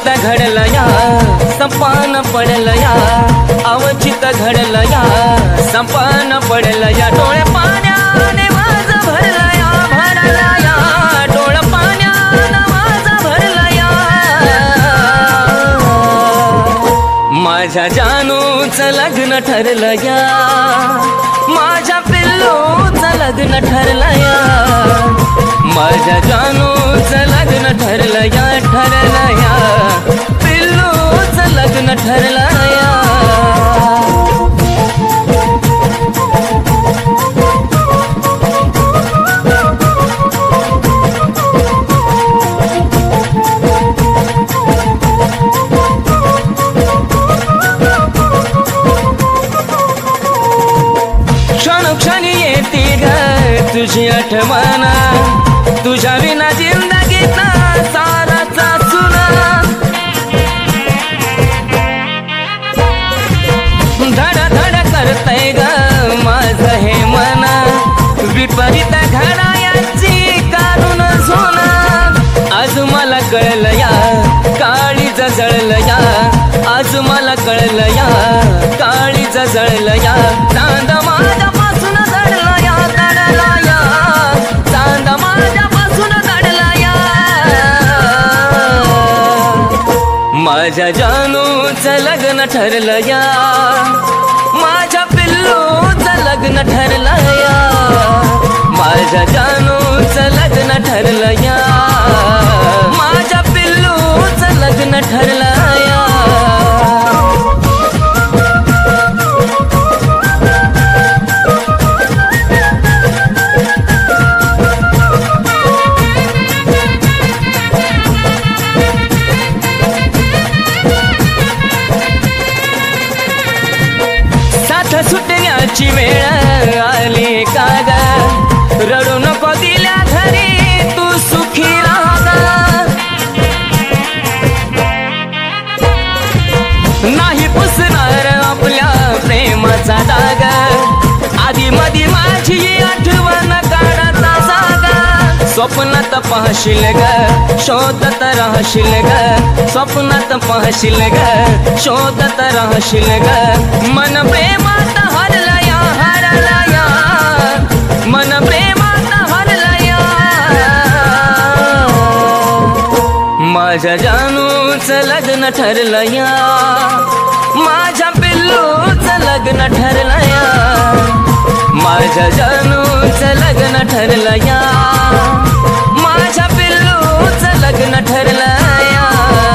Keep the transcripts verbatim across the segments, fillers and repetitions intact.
अवचित घडलं या संपान पडलं या अवचित घडलं या संपान पडलं या डोळे पाण्याने माझं भरलं या भरलं या डोळ पाण्यानं माझं भरलं या माझ्या जानूचं लग्न ठरलं या माझ्या पिल्लूचं लग्न ठरलं या माझ्या जानूचं लग्न ठरलं या ठरलं या पिल्लूचं लग्न ठरलं या क्षणोक्षणी येते ग तुझी आठवण तुझ्या विना जिंदगीत साराचा सुना धड धड करतय ग माझं हे मन विपरीत घडायाची काढून सोना आज मला कळलं या काळीज जळलं या आज मला कळलं या काळीज जळलं या चांद माझ्यापासून दडला या दडला या चांद माझ्यापासून दडला या माझ्या जानूचं लग्न ठरलं या माझ्या पिल्लूचं लग्न ठरलं या माझ्या जानूचं लग्न ठरलं या माझ्या पिल्लूचं लग्न ठरलं या सुटण्याची वेळ आली का ग रडू नको दिल्या घरी तू सुखी राहा नाही पुसणार आपल्या प्रेमाचा दाग आधी मधी माझी आठवण काढता जागा स्वप्नात पाहशील ग शोधत राहशील ग स्वप्नात पाहशील ग शोधत राहशील ग मन प्रेमात हरलं या हरलं या मन प्रेमात हरलं या माझ्या जानूचं लग्न ठरलं या माझ्या पिल्लूचं लग्न ठरलं या माझ्या जानूचं लग्न ठरलं या माझ्या पिल्लूचं लग्न ठरलं या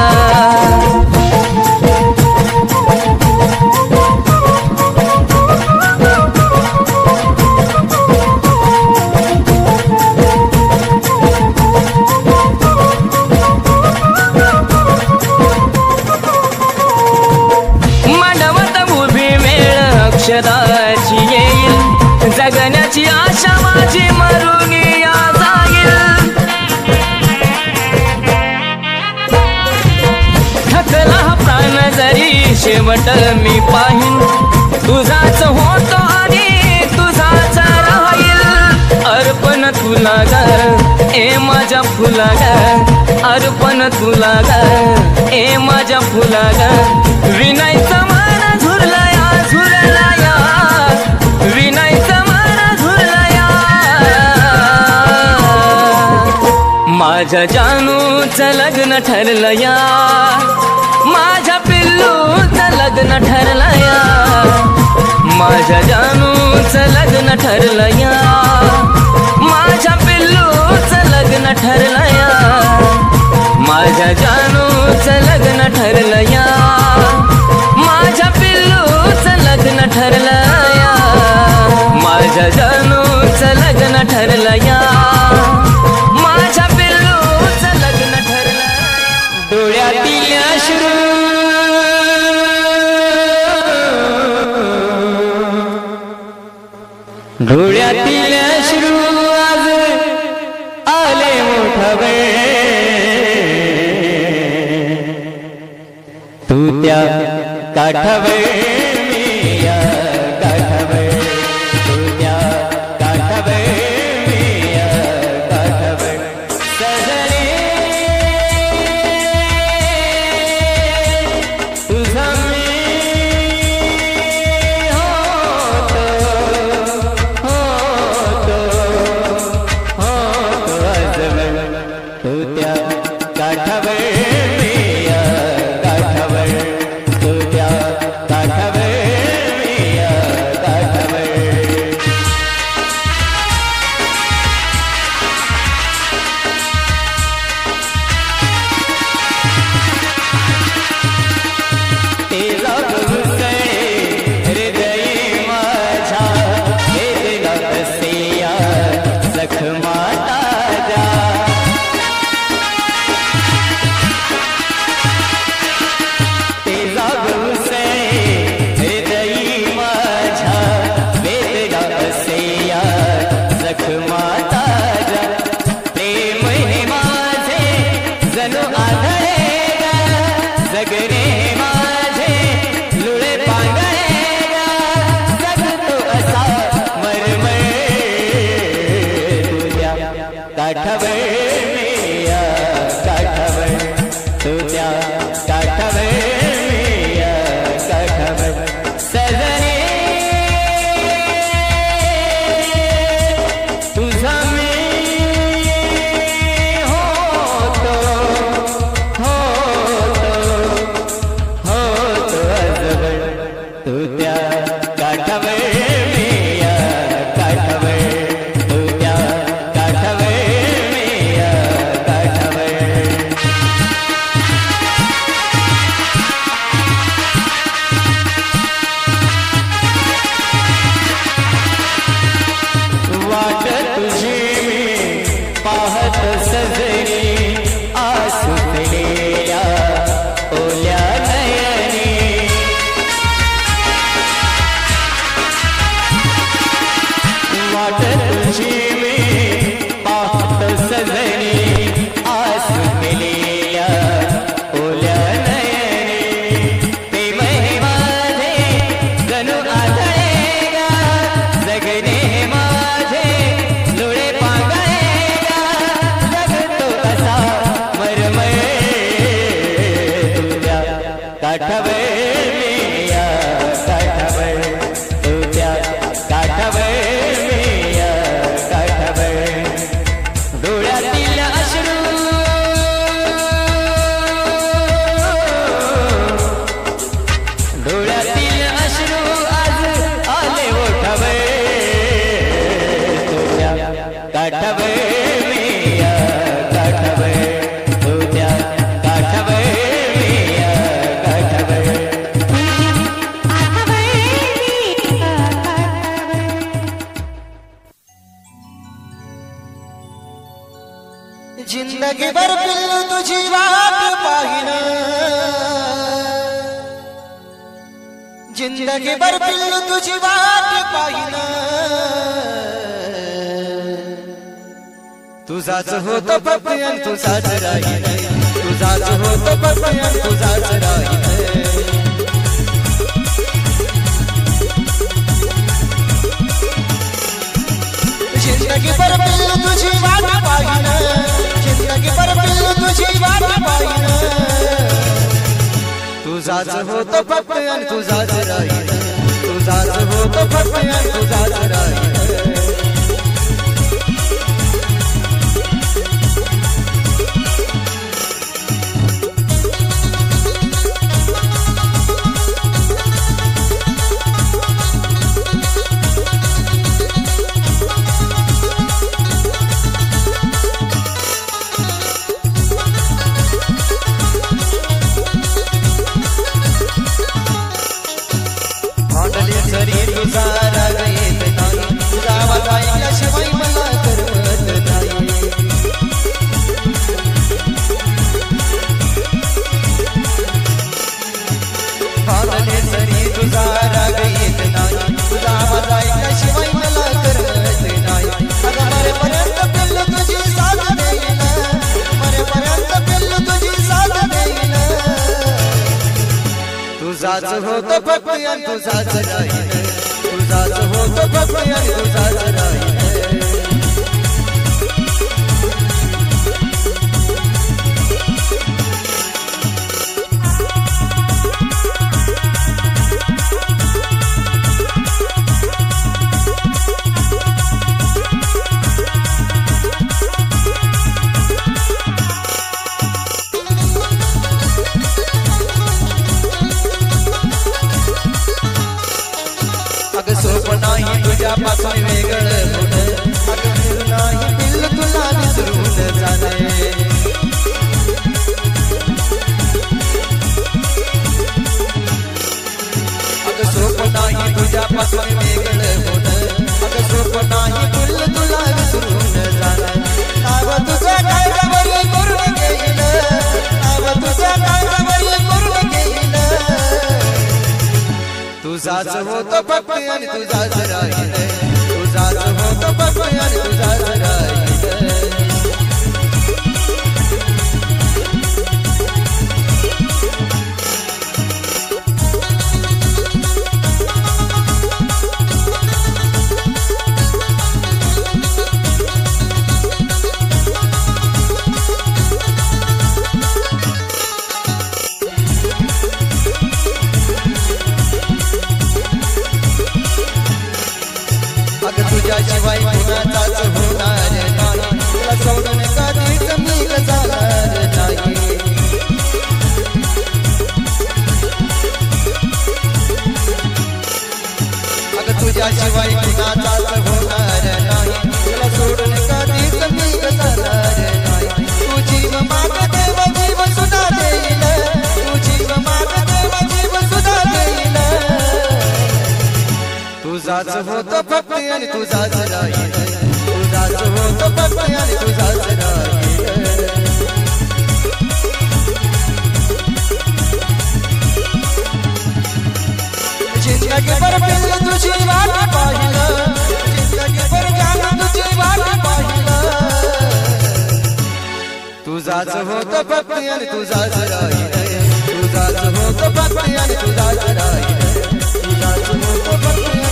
अक्षदाची येईल जगण्याची आशा माझी मरून या जाईल थकला प्राण जरी शेवट मी पाहिन तुझाच होतो आणि तुझाच राहील अर्पण तुला ग ए माझ्या फुला ग अर्पण तुला ग ए माझ्या फुला ग विनायचं मन झुरलं या झुरला या विनायचं मन झुरलं या माझ्या जानूचं लग्न ठरलं या माझ्या पिल्लूचं लग्न ठरलं या माझ्या जानूचं लग्न ठरलं या माझ्या पिल्लूचं लग्न ठरलं या माझ्या जानूचं लग्न ठरलं या माझ्या पिल्लूचं लग्न ठरलं या माझ्या जानूचं लग्न ठरलं या माझ्या पिल्लूचं लग्न ठरलं डोळ्यातील अश्रू डोळ्यातील अश्रू आज आले मोठा वेळ तू त्या काठावर मी या काठावर तू त्या काठावर मी या काठावर सजने काठावर मेया काठावर तुझ्या काठावर मेया काठावर सजने तुझा मी होतो होतो होतो आजवर तुझ्या काठावर मेया काठावर तुझ्या काठावर मेया काठावर वाट तुझी मी पाहत सजनी आसुतलेल्या ओल्या नयनी वाट तुझी मी पाहत सजनी आसुतलेल्या ओल्या नयनी ते महिमाने जणू आढळेगा जगणे माझे डोळे पांगळेगा जगतो असा मरमय तुझ्या काठावर मेया काठावर तुझ्या काठावर मेया काठावर डोळ्यातील अश्रू डोळ्यातील अश्रू आज आले ओठावर तुझ्या काठावर मेया काठावर तुझ्या काठावर मेया काठावर जिंदगी भर पिल्लू तुझी वाट पाहिन जिंदगी भर पिल्लू तुझी वाट पाहिन तुझाच होतो फक्त आणि तुझाच राहीन तुझाच होतो फक्त आणि तुझाच राहीन जिंदगी भर पिल्लू तुझी वाट पाहिन जिंदगी भर पिल्लू तुझी वाट पाहिन तुझाच होतो फक्त आणि तुझाच राहीन तुझाच होतो फक्त आणि तुझाच राहीन भांडली जरी तुझा राग येत नाही तुझा आवाज ऐकल्याशिवाय मला करमत नाही भांडली जरी तुझा राग येत नाही तुझा आवाज ऐकल्याशिवाय मला करमत नाही अगं मरेपर्यंत पिल्लू तुझी साथ देईन मरेपर्यंत पिल्लू तुझी साथ देईन तुझाच होतो फक्त आणि तुझाच राहीन तुझाच होतो फक्त आणि तुझाच राहीन अगं सोप नाही तुझ्यापासून वेगळं होणं अगं फिर नाही पिल्लू तुला विसरून जाणे अगं सोप नाही तुझ्यापासून वेगळं होणं अगं सोप नाही पिल्लू तुला विसरून जाणे नाव तुझ्या काळजावर करून घेईल नाव तुझ्या काळजावर करून घेईल तुझाच होतो फक्त आणि तुझाच राहीन तुझाच होतो फक्त आणि तुझाच राहीन होतो फक्त आणि तुझाच राहील तुझाच होतो फक्त आणि तुझाच राहील जिंदगी भर पिल्ल तुझी वाट पाहिलं जिंदगी भर जान तुझी वाट पाहिलं तुझाच होतो फक्त आणि तुझाच राहील तुझाच होतो फक्त आणि तुझाच राहील तुझाच होतो फक्त